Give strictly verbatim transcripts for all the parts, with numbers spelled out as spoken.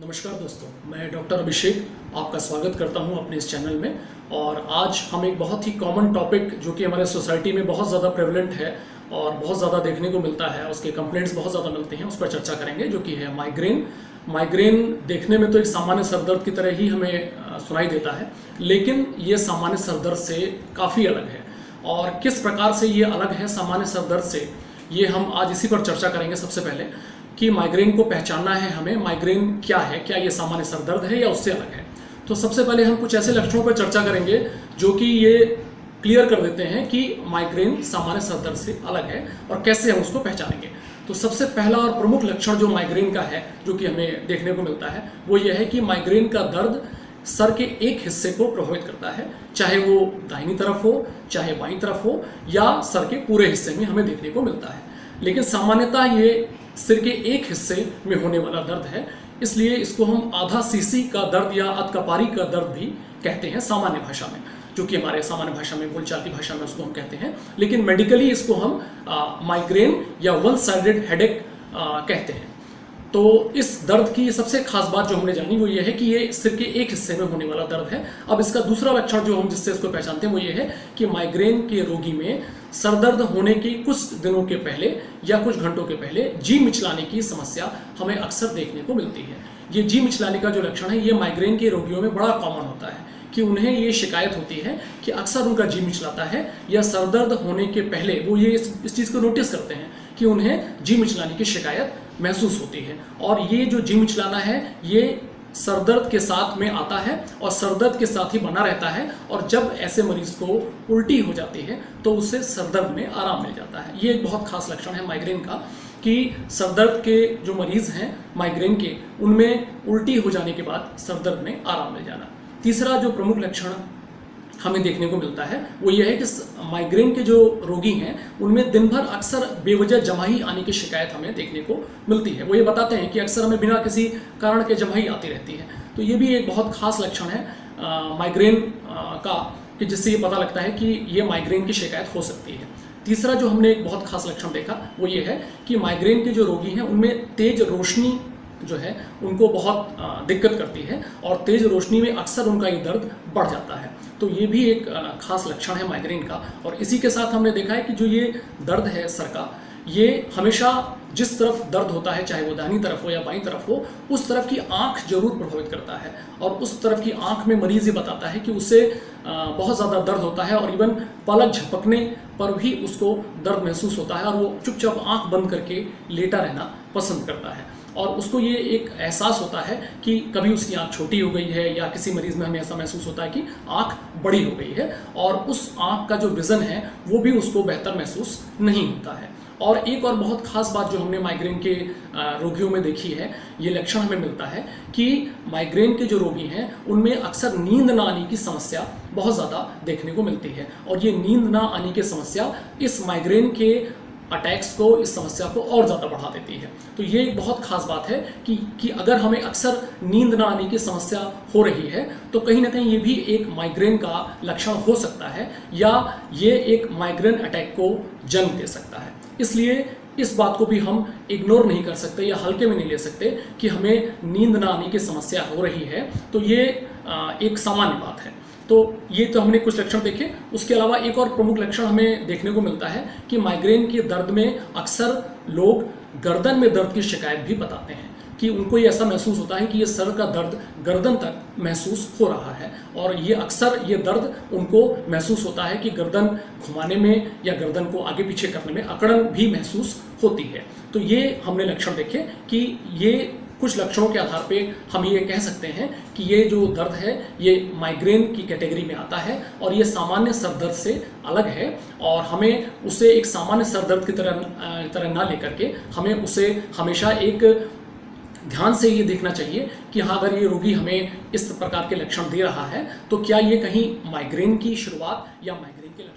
नमस्कार दोस्तों, मैं डॉक्टर अभिषेक आपका स्वागत करता हूं अपने इस चैनल में। और आज हम एक बहुत ही कॉमन टॉपिक जो कि हमारे सोसाइटी में बहुत ज़्यादा प्रेवलेंट है और बहुत ज़्यादा देखने को मिलता है, उसके कंप्लेंट्स बहुत ज़्यादा मिलते हैं, उस पर चर्चा करेंगे, जो कि है माइग्रेन। माइग्रेन देखने में तो एक सामान्य सरदर्द की तरह ही हमें सुनाई देता है, लेकिन ये सामान्य सरदर्द से काफ़ी अलग है। और किस प्रकार से ये अलग है सामान्य सरदर्द से, ये हम आज इसी पर चर्चा करेंगे। सबसे पहले कि माइग्रेन को पहचानना है हमें, माइग्रेन क्या है, क्या ये सामान्य सरदर्द है या उससे अलग है। तो सबसे पहले हम कुछ ऐसे लक्षणों पर चर्चा करेंगे जो कि ये क्लियर कर देते हैं कि माइग्रेन सामान्य सरदर्द से अलग है और कैसे हम उसको पहचानेंगे। तो सबसे पहला और प्रमुख लक्षण जो माइग्रेन का है, जो कि हमें देखने को मिलता है, वो ये है कि माइग्रेन का दर्द सर के एक हिस्से को प्रभावित करता है, चाहे वो दाहिनी तरफ हो चाहे बाईं तरफ हो, या सर के पूरे हिस्से में हमें देखने को मिलता है। लेकिन सामान्यतः ये सिर के एक हिस्से में होने वाला दर्द है, इसलिए इसको हम आधा सीसी का दर्द या अधकपारी का दर्द भी कहते हैं सामान्य भाषा में, जो कि हमारे सामान्य भाषा में, बोलचाल की भाषा में उसको हम कहते हैं। लेकिन मेडिकली इसको हम माइग्रेन या वन साइडेड हेडेक कहते हैं। तो इस दर्द की सबसे खास बात जो हमने जानी वो ये है कि ये सिर के एक हिस्से में होने वाला दर्द है। अब इसका दूसरा लक्षण जो हम जिससे इसको पहचानते हैं वो ये है कि माइग्रेन के रोगी में सरदर्द होने के कुछ दिनों के पहले या कुछ घंटों के पहले जी मिचलाने की समस्या हमें अक्सर देखने को मिलती है। ये जी मिचलाने का जो लक्षण है ये माइग्रेन के रोगियों में बड़ा कॉमन होता है कि उन्हें ये शिकायत होती है कि अक्सर उनका जी मिचलाता है, या सरदर्द होने के पहले वो ये इस, इस चीज़ को नोटिस करते हैं कि उन्हें जी मिचलाने की शिकायत महसूस होती है। और ये जो जी मिचलाना है ये सरदर्द के साथ में आता है और सरदर्द के साथ ही बना रहता है, और जब ऐसे मरीज को उल्टी हो जाती है तो उससे सरदर्द में आराम मिल जाता है। ये एक बहुत खास लक्षण है माइग्रेन का कि सरदर्द के जो मरीज हैं माइग्रेन के, उनमें उल्टी हो जाने के बाद सरदर्द में आराम मिल जाना। तीसरा जो प्रमुख लक्षण हमें देखने को मिलता है वो ये है कि माइग्रेन के जो रोगी हैं उनमें दिन भर अक्सर बेवजह जमाही आने की शिकायत हमें देखने को मिलती है। वो ये बताते हैं कि अक्सर हमें बिना किसी कारण के जमाही आती रहती है। तो ये भी एक बहुत खास लक्षण है माइग्रेन का, कि जिससे ये पता लगता है कि ये माइग्रेन की शिकायत हो सकती है। तीसरा जो हमने एक बहुत खास लक्षण देखा वो ये है कि माइग्रेन के जो रोगी हैं उनमें तेज रोशनी जो है उनको बहुत दिक्कत करती है, और तेज रोशनी में अक्सर उनका ये दर्द बढ़ जाता है। तो ये भी एक खास लक्षण है माइग्रेन का। और इसी के साथ हमने देखा है कि जो ये दर्द है सर का, ये हमेशा जिस तरफ दर्द होता है, चाहे वो दाहिनी तरफ हो या बाईं तरफ हो, उस तरफ की आंख जरूर प्रभावित करता है। और उस तरफ की आंख में मरीज ये बताता है कि उसे बहुत ज़्यादा दर्द होता है, और इवन पलक झपकने पर भी उसको दर्द महसूस होता है, और वो चुपचाप आंख बंद करके लेटा रहना पसंद करता है। और उसको ये एक एहसास होता है कि कभी उसकी आंख छोटी हो गई है, या किसी मरीज में हमें ऐसा महसूस होता है कि आंख बड़ी हो गई है, और उस आंख का जो विजन है वो भी उसको बेहतर महसूस नहीं होता है। और एक और बहुत खास बात जो हमने माइग्रेन के रोगियों में देखी है, ये लक्षण हमें मिलता है कि माइग्रेन के जो रोगी हैं उनमें अक्सर नींद ना आने की समस्या बहुत ज़्यादा देखने को मिलती है। और ये नींद ना आने की समस्या इस माइग्रेन के अटैक्स को, इस समस्या को और ज़्यादा बढ़ा देती है। तो ये एक बहुत खास बात है कि कि अगर हमें अक्सर नींद ना आने की समस्या हो रही है तो कहीं ना कहीं ये भी एक माइग्रेन का लक्षण हो सकता है, या ये एक माइग्रेन अटैक को जन्म दे सकता है। इसलिए इस बात को भी हम इग्नोर नहीं कर सकते या हल्के में नहीं ले सकते कि हमें नींद ना आने की समस्या हो रही है। तो ये एक सामान्य बात है। तो ये तो हमने कुछ लक्षण देखे। उसके अलावा एक और प्रमुख लक्षण हमें देखने को मिलता है कि माइग्रेन के दर्द में अक्सर लोग गर्दन में दर्द की शिकायत भी बताते हैं, कि उनको ये ऐसा महसूस होता है कि ये सर का दर्द गर्दन तक महसूस हो रहा है। और ये अक्सर ये दर्द उनको महसूस होता है कि गर्दन घुमाने में या गर्दन को आगे पीछे करने में अकड़न भी महसूस होती है। तो ये हमने लक्षण देखे कि ये कुछ लक्षणों के आधार पे हम ये कह सकते हैं कि ये जो दर्द है ये माइग्रेन की कैटेगरी में आता है, और ये सामान्य सर दर्द से अलग है। और हमें उसे एक सामान्य सर दर्द की तरह तरह ना लेकर के हमें उसे हमेशा एक ध्यान से ये देखना चाहिए कि हाँ, अगर ये रोगी हमें इस प्रकार के लक्षण दे रहा है तो क्या ये कहीं माइग्रेन की शुरुआत या माइग्रेन के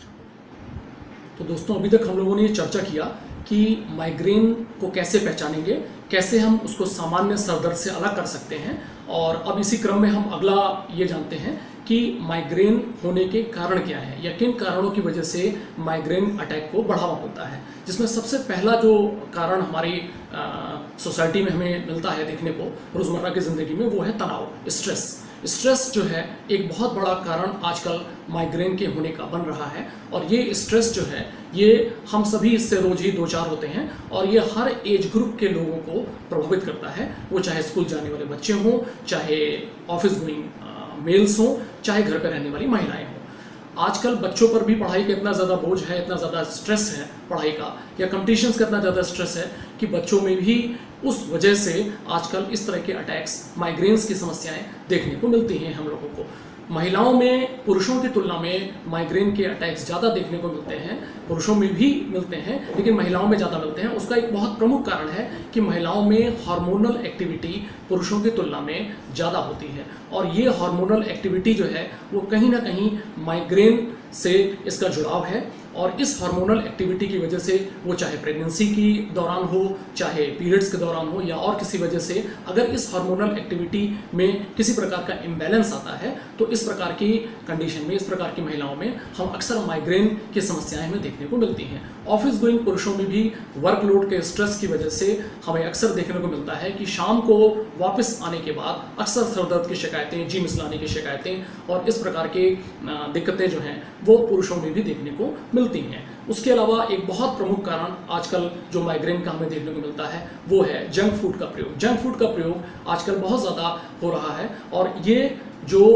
लक्षण। तो दोस्तों, अभी तक हम लोगों ने ये चर्चा किया कि माइग्रेन को कैसे पहचानेंगे, कैसे हम उसको सामान्य सर दर्द से अलग कर सकते हैं। और अब इसी क्रम में हम अगला ये जानते हैं कि माइग्रेन होने के कारण क्या है या किन कारणों की वजह से माइग्रेन अटैक को बढ़ावा मिलता है। जिसमें सबसे पहला जो कारण हमारी सोसाइटी में हमें मिलता है देखने को रोज़मर्रा की ज़िंदगी में, वो है तनाव, स्ट्रेस। स्ट्रेस जो है एक बहुत बड़ा कारण आजकल माइग्रेन के होने का बन रहा है, और ये स्ट्रेस जो है ये हम सभी इससे रोज ही दो चार होते हैं, और ये हर एज ग्रुप के लोगों को प्रभावित करता है। वो चाहे स्कूल जाने वाले बच्चे हों, चाहे ऑफिस गोइंग मेल्स हों, चाहे घर पर रहने वाली महिलाएं हों। आजकल बच्चों पर भी पढ़ाई का इतना ज़्यादा बोझ है, इतना ज़्यादा स्ट्रेस है पढ़ाई का, या कंपटीशंस का इतना ज़्यादा स्ट्रेस है कि बच्चों में भी उस वजह से आजकल इस तरह के अटैक्स, माइग्रेन्स की समस्याएं देखने को मिलती हैं हम लोगों को। महिलाओं में पुरुषों की तुलना में माइग्रेन के अटैक्स ज़्यादा देखने को मिलते हैं, पुरुषों में भी मिलते हैं लेकिन महिलाओं में ज़्यादा मिलते हैं। उसका एक बहुत प्रमुख कारण है कि महिलाओं में हार्मोनल एक्टिविटी पुरुषों की तुलना में ज़्यादा होती है, और ये हार्मोनल एक्टिविटी जो है वो कहीं ना कहीं माइग्रेन से इसका जुड़ाव है। और इस हार्मोनल एक्टिविटी की वजह से, वो चाहे प्रेगनेंसी की दौरान हो, चाहे पीरियड्स के दौरान हो, या और किसी वजह से, अगर इस हार्मोनल एक्टिविटी में किसी प्रकार का इम्बैलेंस आता है तो इस प्रकार की कंडीशन में, इस प्रकार की महिलाओं में हम अक्सर माइग्रेन की समस्याएं हमें देखने को मिलती हैं। ऑफिस गोइंग पुरुषों में भी वर्कलोड के स्ट्रेस की वजह से हमें अक्सर देखने को मिलता है कि शाम को वापस आने के बाद अक्सर सरदर्द की शिकायतें, जी मिसलाने की शिकायतें और इस प्रकार की दिक्कतें जो हैं वो पुरुषों में भी देखने को मिलती हैं। उसके अलावा एक बहुत प्रमुख कारण आजकल जो माइग्रेन का हमें देखने को मिलता है वो है जंक फूड का प्रयोग। जंक फूड का प्रयोग आजकल बहुत ज़्यादा हो रहा है, और ये जो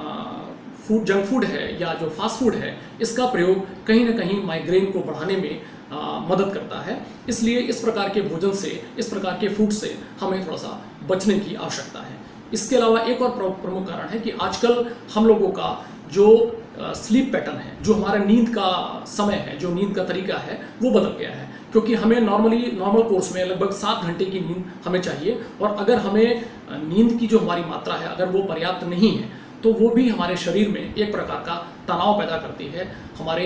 फूड जंक फूड है या जो फास्ट फूड है, इसका प्रयोग कहीं ना कहीं माइग्रेन को बढ़ाने में आ, मदद करता है। इसलिए इस प्रकार के भोजन से, इस प्रकार के फूड से हमें थोड़ा सा बचने की आवश्यकता है। इसके अलावा एक और प्रमुख कारण है कि आजकल हम लोगों का जो स्लीप पैटर्न है, जो हमारा नींद का समय है, जो नींद का तरीका है, वो बदल गया है। क्योंकि हमें नॉर्मली नॉर्मल कोर्स में लगभग सात घंटे की नींद हमें चाहिए, और अगर हमें नींद की जो हमारी मात्रा है अगर वो पर्याप्त नहीं है तो वो भी हमारे शरीर में एक प्रकार का तनाव पैदा करती है, हमारे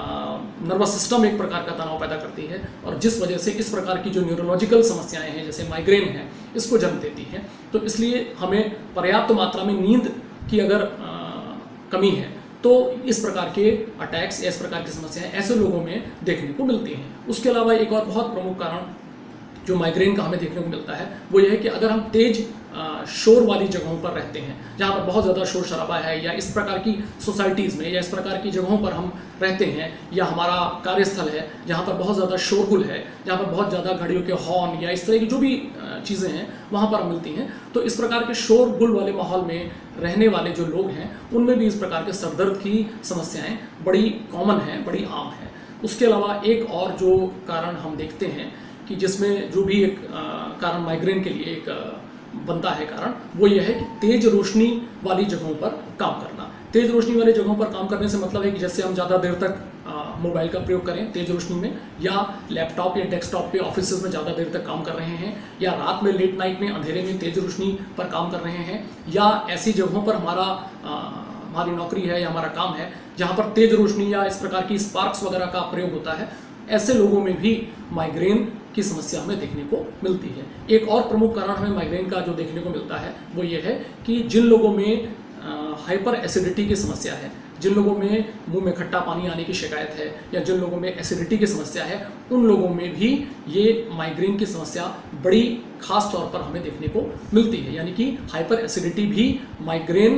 नर्वस सिस्टम एक प्रकार का तनाव पैदा करती है, और जिस वजह से इस प्रकार की जो न्यूरोलॉजिकल समस्याएं हैं जैसे माइग्रेन है, इसको जन्म देती है। तो इसलिए हमें पर्याप्त मात्रा में नींद की अगर आ, कमी है तो इस प्रकार के अटैक्स या इस प्रकार की समस्याएं ऐसे लोगों में देखने को मिलती हैं। उसके अलावा एक और बहुत प्रमुख कारण जो माइग्रेन का हमें देखने को मिलता है वो ये है कि अगर हम तेज शोर वाली जगहों पर रहते हैं, जहाँ पर बहुत ज़्यादा शोर शराबा है, या इस प्रकार की सोसाइटीज़ में या इस प्रकार की जगहों पर हम रहते हैं, या हमारा कार्यस्थल है जहाँ पर बहुत ज़्यादा शोरगुल है, जहाँ पर बहुत ज़्यादा घड़ियों के हॉर्न या इस तरह की जो भी चीज़ें हैं वहाँ पर मिलती हैं, तो इस प्रकार के शोरगुल वाले माहौल में रहने वाले जो लोग हैं उनमें भी इस प्रकार के सरदर्द की समस्याएँ बड़ी कॉमन हैं, बड़ी आम हैं। उसके अलावा एक और जो कारण हम देखते हैं कि जिसमें जो भी एक आ, कारण माइग्रेन के लिए एक आ, बनता है कारण, वो ये है कि तेज रोशनी वाली जगहों पर काम करना। तेज रोशनी वाली जगहों पर काम करने से मतलब है कि जैसे हम ज़्यादा देर तक मोबाइल का प्रयोग करें तेज रोशनी में, या लैपटॉप या डेस्कटॉप पे ऑफिस में ज़्यादा देर तक काम कर रहे हैं, या रात में लेट नाइट में अंधेरे में तेज रोशनी पर काम कर रहे हैं, या ऐसी जगहों पर हमारा आ, हमारी नौकरी है या हमारा काम है जहाँ पर तेज रोशनी या इस प्रकार की स्पार्क्स वगैरह का प्रयोग होता है, ऐसे लोगों में भी माइग्रेन की समस्या हमें देखने को मिलती है। एक और प्रमुख कारण हमें माइग्रेन का जो देखने को मिलता है वो ये है कि जिन लोगों में हाइपर एसिडिटी की समस्या है, जिन लोगों में मुंह में खट्टा पानी आने की शिकायत है, या जिन लोगों में एसिडिटी की समस्या है, उन लोगों में भी ये माइग्रेन की समस्या बड़ी खास तौर पर हमें देखने को मिलती है। यानी कि हाइपर एसिडिटी भी माइग्रेन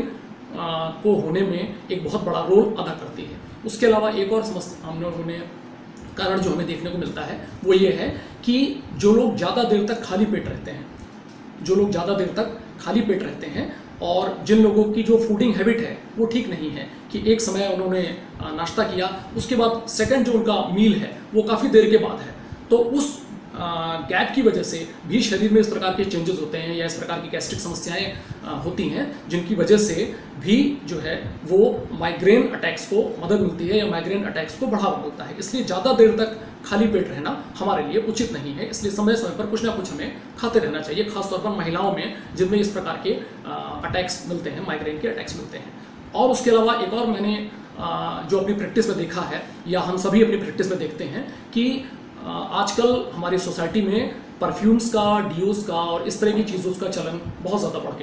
को होने में एक बहुत बड़ा रोल अदा करती है। उसके अलावा एक और समस्या हम लोगों ने कारण जो हमें देखने को मिलता है वो ये है कि जो लोग ज़्यादा देर तक खाली पेट रहते हैं, जो लोग ज़्यादा देर तक खाली पेट रहते हैं, और जिन लोगों की जो फूडिंग हैबिट है वो ठीक नहीं है कि एक समय उन्होंने नाश्ता किया, उसके बाद सेकंड जो उनका मील है वो काफ़ी देर के बाद है, तो उस गैप की वजह से भी शरीर में इस प्रकार के चेंजेस होते हैं, या इस प्रकार की गैस्ट्रिक समस्याएं होती हैं, जिनकी वजह से भी जो है वो माइग्रेन अटैक्स को मदद मिलती है या माइग्रेन अटैक्स को बढ़ावा मिलता है। इसलिए ज़्यादा देर तक खाली पेट रहना हमारे लिए उचित नहीं है। इसलिए समय समय पर कुछ ना कुछ हमें खाते रहना चाहिए, खासतौर पर महिलाओं में जिनमें इस प्रकार के अटैक्स मिलते हैं, माइग्रेन के अटैक्स मिलते हैं। और उसके अलावा एक और मैंने जो अपनी प्रैक्टिस में देखा है, या हम सभी अपनी प्रैक्टिस में देखते हैं कि आजकल हमारी सोसाइटी में परफ्यूम्स का, डियोस का और इस तरह की चीज़ों का चलन बहुत ज़्यादा बढ़ गया है।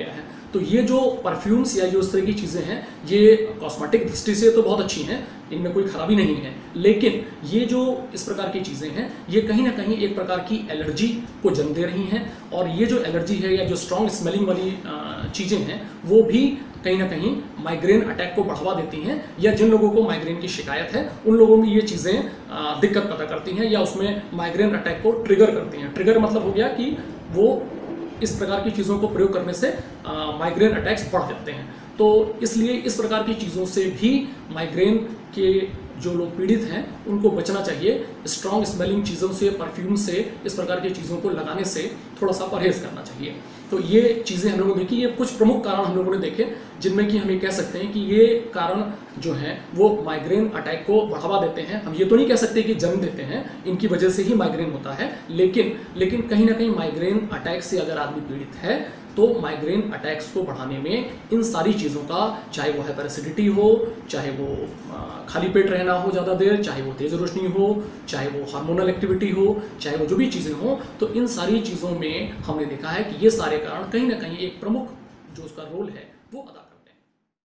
तो ये जो परफ्यूम्स या जो इस तरह की चीज़ें हैं, ये कॉस्मेटिक दृष्टि से तो बहुत अच्छी हैं, इनमें कोई खराबी नहीं है, लेकिन ये जो इस प्रकार की चीज़ें हैं ये कहीं ना कहीं एक प्रकार की एलर्जी को जन्म दे रही हैं, और ये जो एलर्जी है या जो स्ट्रॉन्ग स्मेलिंग वाली चीज़ें हैं वो भी कहीं ना कहीं माइग्रेन अटैक को बढ़ावा देती हैं, या जिन लोगों को माइग्रेन की शिकायत है उन लोगों में ये चीज़ें दिक्कत पैदा करती हैं या उसमें माइग्रेन अटैक को ट्रिगर करती हैं। ट्रिगर मतलब हो गया कि वो इस प्रकार की चीज़ों को प्रयोग करने से माइग्रेन अटैक्स बढ़ जाते हैं। तो इसलिए इस प्रकार की चीज़ों से भी माइग्रेन के जो लोग पीड़ित हैं उनको बचना चाहिए। स्ट्रॉन्ग स्मेलिंग चीज़ों से, परफ्यूम से, इस प्रकार की चीज़ों को लगाने से थोड़ा सा परहेज करना चाहिए। तो ये चीज़ें हम लोगों ने देखी, ये कुछ प्रमुख कारण हम लोगों ने देखे जिनमें कि हम ये कह सकते हैं कि ये कारण जो हैं वो माइग्रेन अटैक को बढ़ावा देते हैं। हम ये तो नहीं कह सकते कि जन्म देते हैं, इनकी वजह से ही माइग्रेन होता है, लेकिन लेकिन कहीं ना कहीं माइग्रेन अटैक से अगर आदमी पीड़ित है तो माइग्रेन अटैक्स को बढ़ाने में इन सारी चीज़ों का, चाहे वो हाइपरएसिडिटी हो, चाहे वो खाली पेट रहना हो ज़्यादा देर, चाहे वो तेज़ रोशनी हो, चाहे वो हार्मोनल एक्टिविटी हो, चाहे वो जो भी चीज़ें हों, तो इन सारी चीज़ों में हमने देखा है कि ये सारे कारण कहीं ना कहीं एक प्रमुख जो उसका रोल है वो अदा